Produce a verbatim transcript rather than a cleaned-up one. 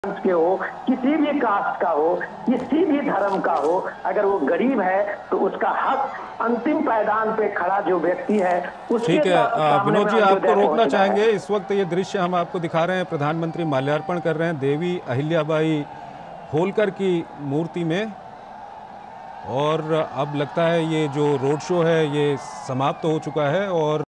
के हो, किसी भी कास्ट का हो, किसी भी धर्म का हो, अगर वो गरीब है तो उसका हक अंतिम पायदान पे खड़ा जो व्यक्ति है उसके ठीक है। आ, सामने विनोद में जी, आपको अंत्योदय रोकना पहुंचना चाहेंगे। है। इस वक्त ये दृश्य हम आपको दिखा रहे हैं, प्रधानमंत्री माल्यार्पण कर रहे हैं देवी अहिल्याबाई होलकर की मूर्ति में। और अब लगता है ये जो रोड शो है ये समाप्त हो चुका है और